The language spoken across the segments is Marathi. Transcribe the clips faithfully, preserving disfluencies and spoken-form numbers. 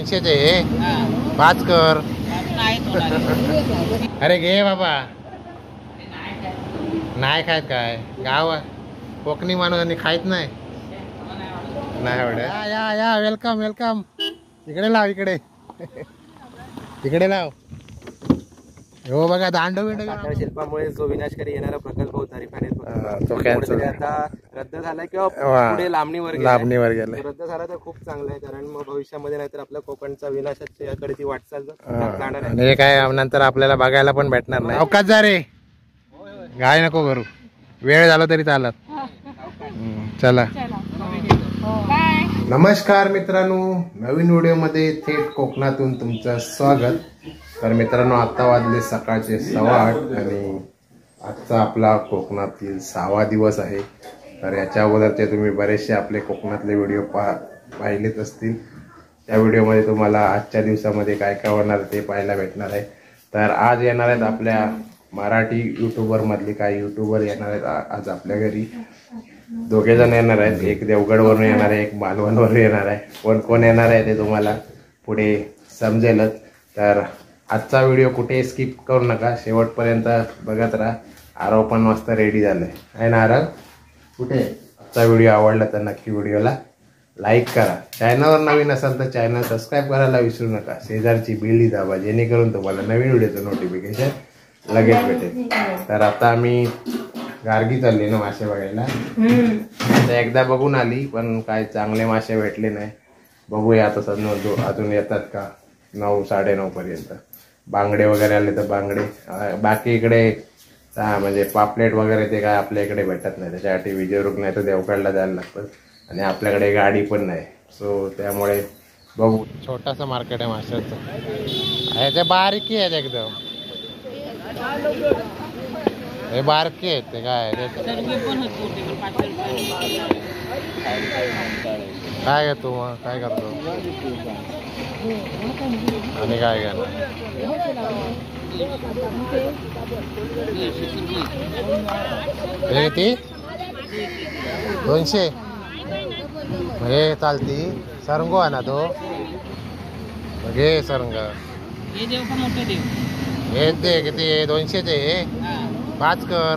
दोनशेचे पाच कर. अरे घे बाबा. नाही खायत काय गाव कोकणी माणूस आणि खायत नाही. नाही आवडत. या या या वेलकम वेलकम. इकडे लाव इकडे तिकडे लाव. हो बघा दांडो बिंडो. शिल्पामुळे जो विनाशकारी येणारा प्रकल्प होता रिफायनरी तो कॅन्सल आता रद्द झाला किंवा पुढे लांबणीवर लांबणीवर गेला. रद्द झाला तर खूप चांगलं आहे कारण मग भविष्यामध्ये नाहीतर आपल्या कोकणचा विनाशाकडे ती वाटचाल जाणार आहे. आणि काय नंतर आपल्याला बघायला पण भेटणार नाही. अवकाश जा रे गाय नको करू. वेळ झाला तरी चालत. चला नमस्कार मित्रांनो, नवीन व्हिडिओमध्ये थेट कोकणातून तुमचं स्वागत. तर मित्रांनो आता वाजले सकाळचे सव्वा आठ आणि आजचा आपला कोकणातील सहावा दिवस आहे. तर याच्या अगोदरचे तुम्ही बरेचसे आपले कोकणातले व्हिडिओ पा पाहिलेच असतील. त्या व्हिडिओमध्ये तुम्हाला आजच्या दिवसामध्ये काय काय होणार ते पाहायला भेटणार आहे. तर आज येणार आहेत आपल्या मराठी यूट्यूबरमधले काही यूट्यूबर येणार आहेत आज आपल्या घरी. दोघे जण येणार आहेत. एक देवगडवरून येणार आहे, एक मालवणवरून येणार आहे. कोण कोण येणार आहे ते तुम्हाला पुढे समजेलच. तर आजचा व्हिडिओ कुठे स्किप करू नका, शेवटपर्यंत बघत राहा. आरव पण मस्त रेडी झालं आहे ना आरव? कुठे? आजचा व्हिडिओ आवडला तर नक्की व्हिडिओला लाईक करा. चॅनलवर नवीन असाल तर चॅनल सबस्क्राईब करायला विसरू नका. शेजारची बेल दाबा जेणेकरून तुम्हाला नवीन व्हिडिओचं नोटिफिकेशन लगेच भेटेल. तर आता आम्ही गार्गी चालली ना मासे बघायला. आता एकदा बघून आली पण काय चांगले मासे भेटले नाही. बघूया आता सध्या अजून येतात का नऊ साडे नऊ पर्यंत. बांगडे वगैरे आले तर बांगडे. बाकी इकडे म्हणजे पापलेट वगैरे ते काय आपल्या इकडे भेटत नाही. त्याच्यासाठी विजयरुग नाही तर देवगडला जायला लागतं आणि आपल्याकडे गाडी पण नाही. सो त्यामुळे बघू. छोटासा मार्केट आहे माशाचं. हे ते बारीकी आहेत एकदम. हे बारके आहेत ते काय काय घेतो मग काय करतो आणि काय घेणार. हे ती दोनशे हे चालती. सरंगो आहे ना तो. घे सरंग. हे दे किती दोनशेचे पाच कर.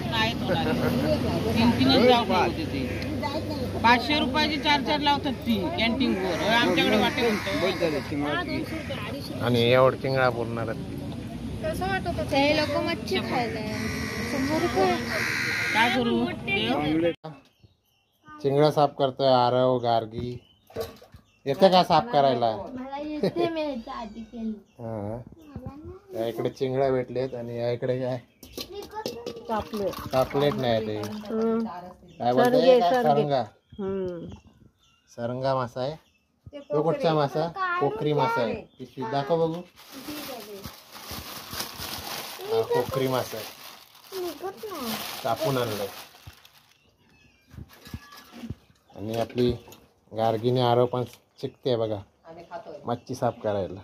पाचशे रुपयाची चार चार लावतात ती कॅन्टीन वर. आमच्याकडे वाटे आणि एवढ चिंगळा पुरणार. लोक मच्छी खायला काय करू. चिंगळा साफ करतोय आरव. गार्गी येते का साफ करायला? हा इकडे चिंगळा भेटलेत आणि या इकडे काय पापलेट नाही ते काय बोलते सरंगा. सरंगा मासा आहे तो. कुठचा मासा? कोकरी मासा आहे. पिशवी दाखव बघू. हा कोकरी मासा आहे. कापून आणलाय. आणि आपली गार्गीने आरो पण शिकते बघा मच्छी साफ करायला.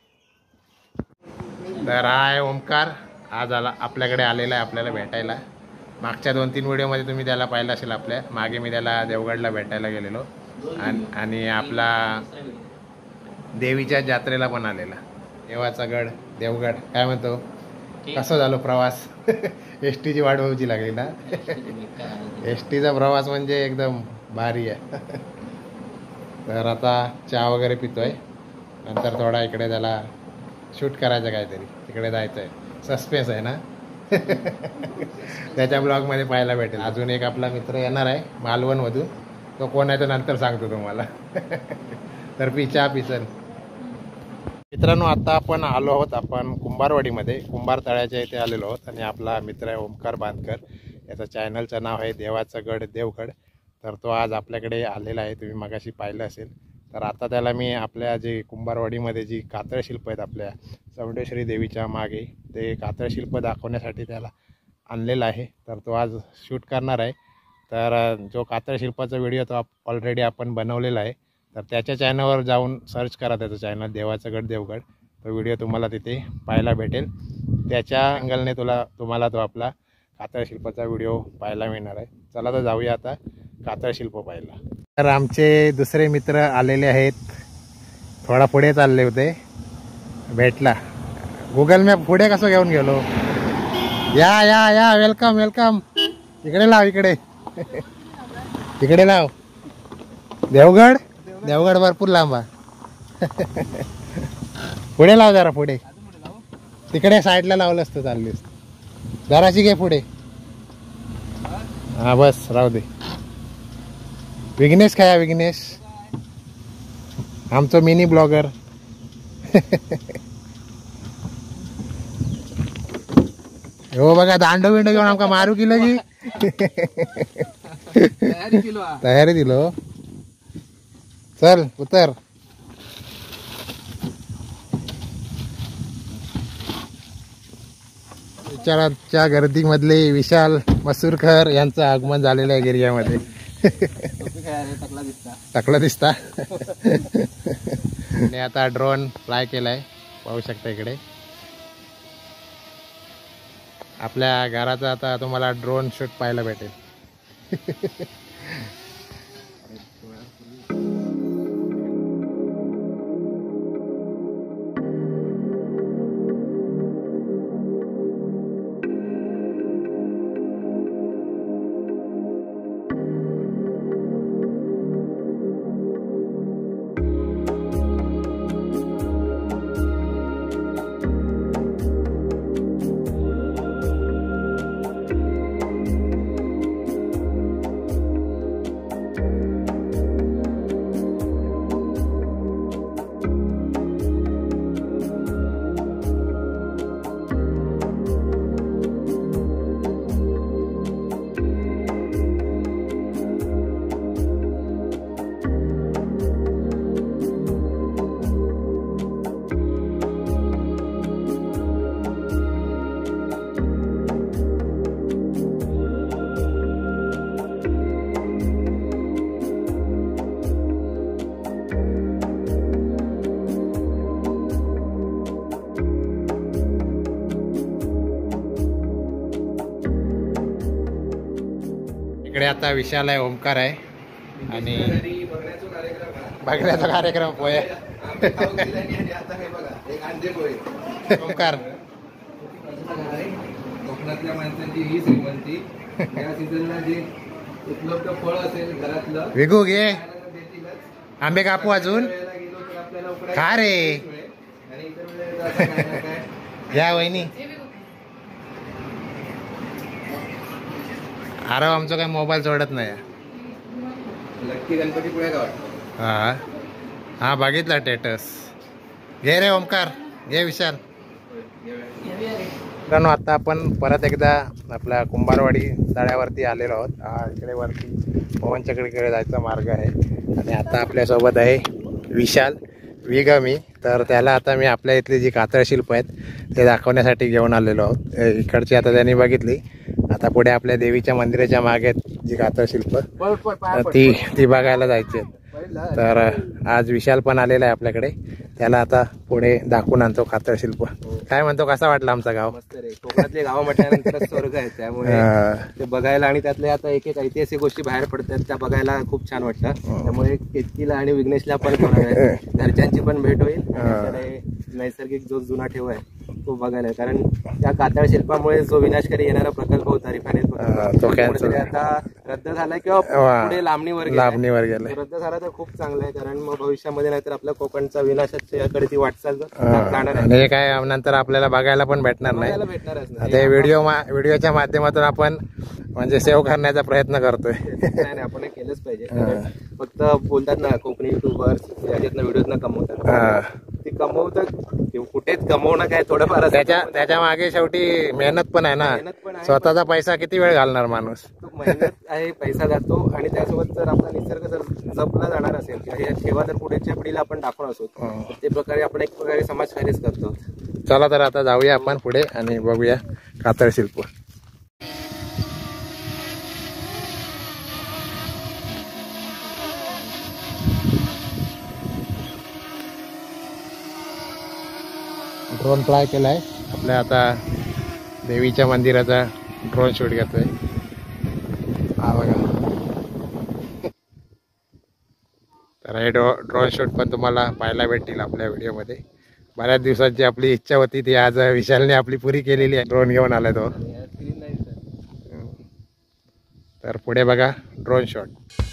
तर हा आहे ओमकार. आज आला आपल्याकडे आलेला आहे आपल्याला भेटायला. मागच्या दोन तीन व्हिडिओमध्ये तुम्ही त्याला पाहिलं असेल. आपल्या मागे मी त्याला देवगडला भेटायला गेलेलो आणि आपला देवीच्या जत्रेला पण आलेला. देवाचा गड देवगड. काय म्हणतो कसं झालं प्रवास? एस टीची वाट बघायची लागली ना. एस टीचा प्रवास म्हणजे एकदम भारी आहे. तर आता चहा वगैरे पितोय. नंतर थोडा इकडे त्याला शूट करायचं काहीतरी. तिकडे जायचं आहे. सस्पेन्स आहे ना. त्याच्या ब्लॉगमध्ये पाहायला भेटेल. अजून एक आपला मित्र येणार आहे मालवणमधून. तो कोण आहे तो नंतर सांगतो तुम्हाला. तर पी चहा पिचन. मित्रांनो आता आपण आलो आहोत आपण कुंभारवाडीमध्ये. कुंभार तळ्याच्या इथे आलेलो आहोत आणि आपला मित्र आहे ओमकार बांधकर. याचं चॅनलचं नाव आहे देवाचा गड देवगड. तर तो आज आपल्याकडे आलेला आहे. तुम्ही मगाशी पाहिलं असेल. तर आता त्याला मी आपल्या जे कुंभारवाडीमध्ये जी कातळशिल्प आहेत आपल्या चौंडेश्वरी देवीच्या मागे ते कातळशिल्प दाखवण्यासाठी त्याला आणलेला आहे. तर तो आज शूट करणार आहे. तर जो कातळशिल्पाचा व्हिडिओ तो ऑलरेडी आपण बनवलेला आहे. तर त्याच्या चॅनलवर जाऊन सर्च करा त्याचं चॅनल देवाचा गड देवगड. तो व्हिडिओ तुम्हाला तिथे पाहायला भेटेल. त्याच्या अँगलने तुला तुम्हाला तो आपला कातळशिल्पाचा व्हिडिओ पाहायला मिळणार आहे. चला तर जाऊया आता कातळशिल्प पाहायला. तर आमचे दुसरे मित्र आलेले आहेत. थोडा पुढे चालले होते, भेटला. गुगल मॅप पुढे कसं घेऊन गेलो. या या या वेलकम वेलकम. इकडे लाव, इकडे इकडे लाव. देवगड देवगड भरपूर लांबा. पुढे लाव जरा, पुढे तिकडे साईडला लावलं असतं चालली असतं. जराशी घे पुढे. हा बस राहू दे. विघ्नेश खाया विघ्नेश, आमचं मिनी ब्लॉगर. हो बघा, दांडो बिंडो घेऊन आमका मारू किलो की तयारी दिलो. चल उतर. विचाराच्या गर्दीमधले विशाल मसूरकर यांचं आगमन झालेलं आहे गिर्यामध्ये. टकला दिसता. आणि आता ड्रोन फ्लाय केलाय, पाहू शकता इकडे. आपल्या घराचा आता तुम्हाला ड्रोन शूट पाहायला भेटेल. इकडे आता विशाल आहे, ओमकार आहे आणि बघण्याचा कार्यक्रम पोहे. ओमकार कोकणातल्या माणसांची ही श्रीमंती. या सीझनला जे उपलब्ध फळ असेल घरातलं विगू घे. आंबे कापू अजून खा रे. या वहिनी. अरे आमचं काय मोबाईल सोडत नाही. लक्की गणपती पुढे गाव. हा हा बघितला स्टेटस. घे रे ओमकार, घे विशाल. मित्रांनो, आता आपण परत एकदा आपल्या कुंभारवाडी तळ्यावरती आलेलो आहोत. हा इकडे वरती पवनचक्रीकडे जायचा मार्ग आहे. आणि आता आपल्यासोबत आहे विशाल विगमी. तर त्याला आता मी आपल्या इथली जी कातळ शिल्प आहेत ते दाखवण्यासाठी घेऊन आलेलो आहोत. इकडची आता त्यांनी बघितली. आता पुढे आपल्या देवीच्या मंदिराच्या मागे जी कातळ शिल्प ती ती बघायला जायची. तर आज विशाल पण आलेला आहे आपल्याकडे. त्याला आता पुढे दाखवून आणतो कातळ शिल्प. काय म्हणतो, कसा वाटला आमचा गाव? मस्त रे. कोकणातले गाव म्हटल्यानंतर स्वर्ग आहे, त्यामुळे ते बघायला आणि त्यातल्या आता एक एक ऐतिहासिक गोष्टी बाहेर पडतात त्या बघायला खूप छान वाटतं. त्यामुळे केतकीला आणि विघ्नेशला पण घरच्यांची पण भेट होईल. नैसर्गिक जो जुना ठेवा आहे तो बघायला, कारण त्या कातळ शिल्पामुळे जो विनाशकारी येणारा प्रकल्प होता रिफायनरी आता रद्द झाला किंवा पुढे लांबणीवर लांबणीवर गेला. रद्द झाला तर खूप चांगलं आहे, कारण मग भविष्यामध्ये नाहीतर आपल्या कोकणचा विनाशाच्याकडे ती वाटचाल जाणार आहे. हे काय नंतर आपल्याला बघायला पण भेटणार नाही. भेटणारच ते व्हिडिओ व्हिडिओच्या माध्यमातून आपण म्हणजे सेव्ह करण्याचा प्रयत्न करतोय. नाही आपण केलंच पाहिजे. फक्त बोलतात ना कोकणी युट्यूबर्स याच्यातनं व्हिडिओ कमवतात, ते कमवतात कुठेच कमवणं काय थोडंफार त्याच्या त्याच्या मागे शेवटी मेहनत पण आहे ना. स्वतःचा पैसा किती वेळ घालणार माणूस. मेहनत आहे, पैसा जातो आणि त्यासोबत जर आपला निसर्ग जर जपला जाणार असेल हे ठेवा जर पुढेच्या पिढीला आपण दाखवणार असो तर ते प्रकारे आपण एक प्रकारे समाजकार्यच करतो. चला तर आता जाऊया आपण पुढे आणि बघूया कातळ शिल्प. ड्रोन फ्लाय केलाय आपल्या. आता देवीच्या मंदिराचा ड्रोन शूट घेतोय. हा बघा. तर तर हे ड्रो ड्रोन शूट पण तुम्हाला पाहायला भेटतील आपल्या व्हिडिओमध्ये. बऱ्याच दिवसांची आपली इच्छा होती ती आज विशालने आपली पुरी केलेली आहे. ड्रोन घेऊन आलाय तो. तर पुढे बघा ड्रोन शॉट.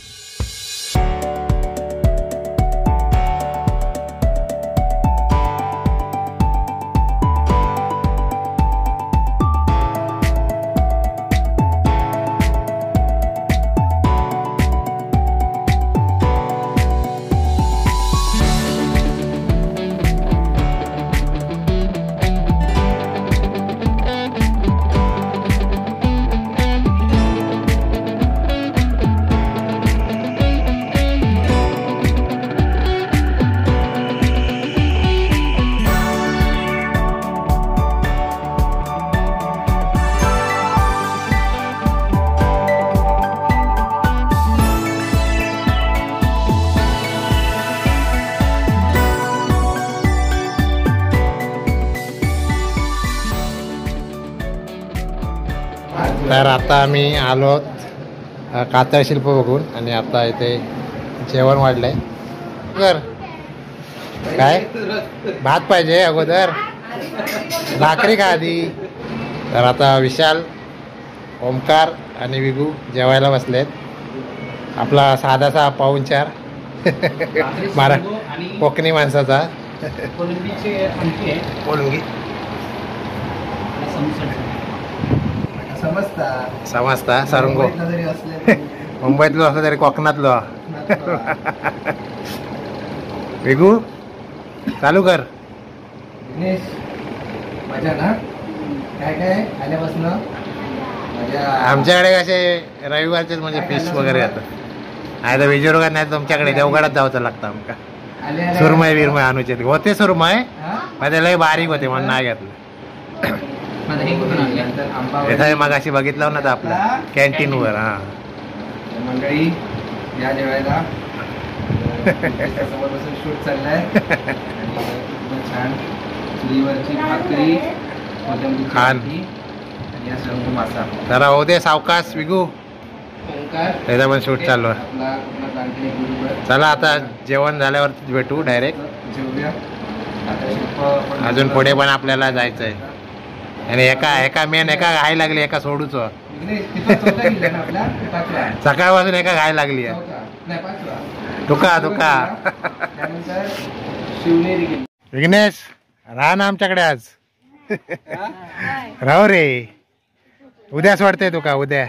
तर आता आम्ही आलो कातळ शिल्प बघून आणि आता इथे जेवण वाढलंय. कर काय भात पाहिजे अगोदर भाकरी का आधी. तर आता विशाल, ओमकार आणि विगू जेवायला बसलेत. आपला साधासा पाहुणचार मारा कोकणी माणसाचा. कोलंबी समजता समजता सारंगो मुंबईतलो असलं तरी कोकणातलो. विगू चालू कर. मजा ना काय काय आल्यापासून आमच्याकडे कसे रविवारचेच म्हणजे फिश वगैरे येतात. आहे तर विजयरोगात नाही तुमच्याकडे देवगडात जावचं लागतं आमका. सुरमय बिरमय अनुचित होते सुरमय मध्ये लय बारीक होते म्हणून नाही घेतलं. मग अशी बघितलं ना तर आपल्या कॅन्टीन वर. हा मंडळी या जेवायला समोर बसून शूट चाललाय. छान चुलीवरची भाकरी खान मासा. जरा हो दे सावकाश विगू. त्याचा पण शूट चालू आहे. चला आता जेवण झाल्यावरतीच भेटू डायरेक्ट. जेवूया. अजून पुढे पण आपल्याला जायचंय. आणि एका एका मेन एका घाई लागली एका सोडूच. सकाळपासून एका घाई लागली आहे. तुका तुका विघ्नेश राहा ना आमच्याकडे आज. राहू रे उद्या सोडते तुका. उद्या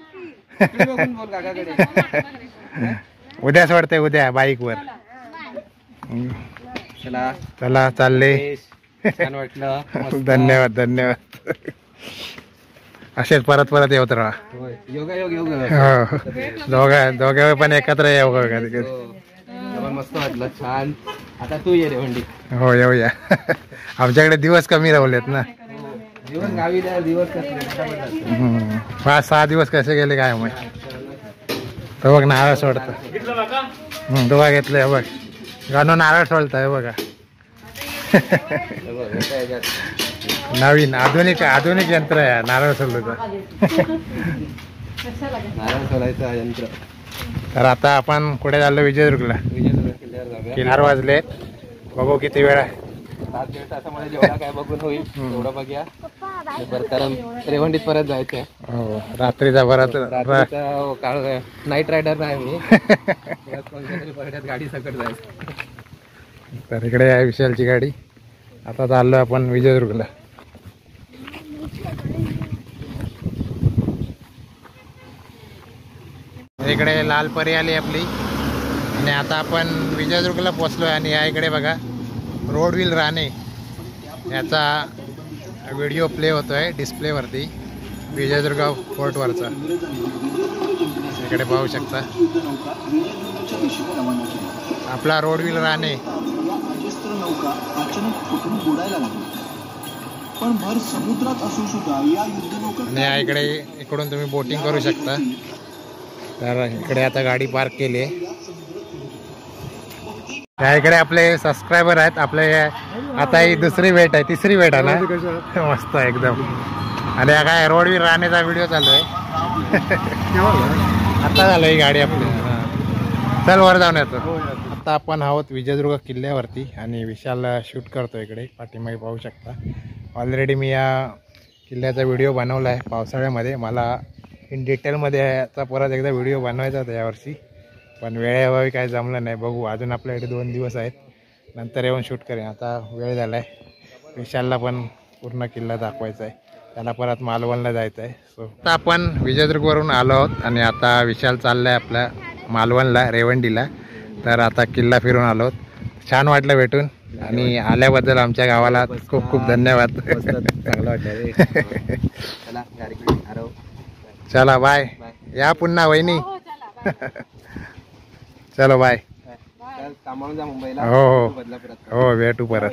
उद्या सोडते उद्या बाईक वर. चला चला चालले. छान वाटलं. धन्यवाद धन्यवाद. असेच परत परत येत राहा. योगा योग योग दोघा दोघे पण एकत्र येऊ कधी कधी. मस्त वाटलं. छान. आता तू ये रे वंडी. हो येऊया. आमच्याकडे दिवस कमी राहिलेत ना. दिवस गावी दिवस कसले पाच सहा दिवस कसे गेले काय मग. तो बघ नारळ सोडत. दोघा घेतलंय बघ. गाणं नारळ सोडताय बघा. नवीन आधुनिक आधुनिक यंत्र आहे नारळ सोडल्याचं. नारळ सोलायचं यंत्र. तर आता आपण कुठे चाललो. विजयदुर्गला. विजयदुर्ग किल्ल्यावर चार वाजले. बघू किती वेळ आहे. सात दीड तासामध्ये जेवढा काय बघून होईल तेवढं बघूया. कारण रेवंडीत परत जायचंय. हो रात्रीचा परत काळ नाईट रायडर नाही मी. परत गाडी सकट जायचं. तर इकडे आहे विशालची गाडी. आता चाललो आपण विजयदुर्गला. इकडे लाल परी आली आपली आणि आता आपण विजयदुर्गला पोचलोय. आणि या इकडे बघा रोड व्हील राणे याचा व्हिडिओ प्ले होतोय डिस्प्लेवरती विजयदुर्ग फोर्टवरचा. इकडे पाहू शकता आपला रोड व्हील राणे. आणि इकडे इकडून तुम्ही बोटिंग करू शकता. तर इकडे आता गाडी पार्क केली आहे. त्या इकडे आपले सबस्क्रायबर आहेत आपले. आता ही दुसरी वेट आहे तिसरी वेट आहे ना. मस्त एकदम. आणि काय रोड व्हील राहण्याचा व्हिडिओ चालू आहे. आता झालं ही गाडी आपली. चल वर जाऊन येतो. आता आता आपण आहोत विजयदुर्ग किल्ल्यावरती आणि विशाल शूट करतो इकडे पाठीमागे पाहू शकता. ऑलरेडी मी या किल्ल्याचा व्हिडिओ बनवला आहे पावसाळ्यामध्ये. मला इन डिटेलमध्ये याचा परत एकदा व्हिडिओ बनवायचा होता यावर्षी, पण वेळेअभावी काय जमलं नाही. बघू, अजून आपल्याकडे दोन दिवस आहेत, नंतर येऊन शूट करेन. आता वेळ झाला आहे, विशालला पण पूर्ण किल्ला दाखवायचा आहे, त्याला परत मालवणला जायचं आहे. सो आता आपण विजयदुर्गवरून आलो आहोत आणि आता विशाल चालला आहे आपल्या मालवणला, रेवंडीला. तर आता किल्ला फिरून आलो आहोत. छान वाटलं भेटून आणि आल्याबद्दल आमच्या गावाला खूप खूप धन्यवाद. चांगलं वाटलं. चला गाडी आरो. चला बाय. या पुन्हा वहिनी. चलो बाय. कामावून जा मुंबईला. हो हो बदलापुरात. हो भेटू परत.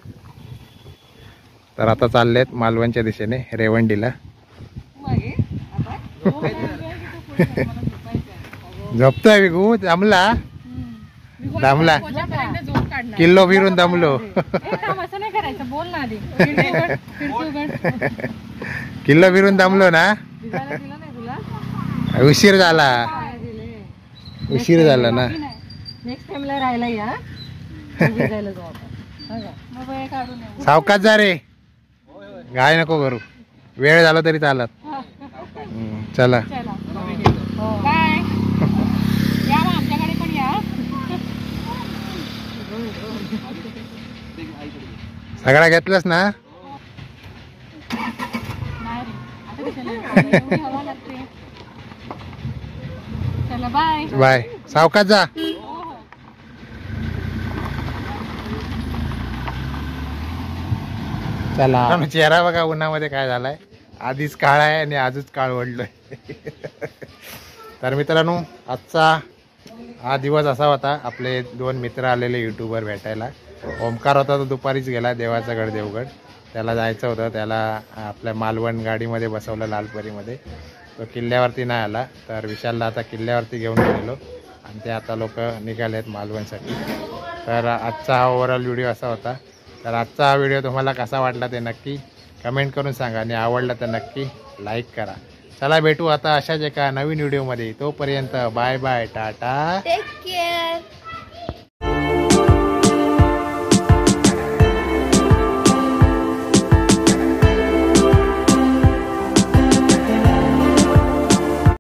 तर आता चाललेत मालवणच्या दिशेने रेवंडीला. झोपतोय विगू. दमला दमला किल्लो फिरून दमलो. किल्लो फिरून दमलो ना. उशीर झाला उशीर झाला ना. नेक्स्ट टाइमला राहायला या. सावकाश जा रे, गाय नको करू. वेळ झाला तरी चालत. चला बाय. या मग आमच्याकडे पण या. सगळा घेतलास ना. चला बाय. बाय. सावकाश जा. चला. चेहरा बघा उन्हामध्ये काय झालाय. आधीच काळा आहे आणि आजच काळ वडलोय. तर मित्रांनो, आजचा हा दिवस असा होता. आपले दोन मित्र आलेले यूट्यूबर भेटायला. ओमकार होता तो दुपारीच गेला, देवाचा गड देवगड. त्याला जायचं होतं, त्याला आपल्या मालवण गाडीमध्ये बसवलं लालपरीमध्ये. तो किल्ल्यावरती नाही आला, तर विशालला आता किल्ल्यावरती घेऊन गेलेलो आणि ते आता लोक निघाले आहेत मालवणसाठी. तर आजचा हा ओव्हरऑल व्हिडिओ असा होता. तर आजचा हा व्हिडिओ तुम्हाला कसा वाटला ते नक्की कमेंट करून सांगा आणि आवडला तर नक्की लाईक करा. चला भेटू आता अशाच एका नवीन व्हिडिओमध्ये. तोपर्यंत bye bye, tata, take care.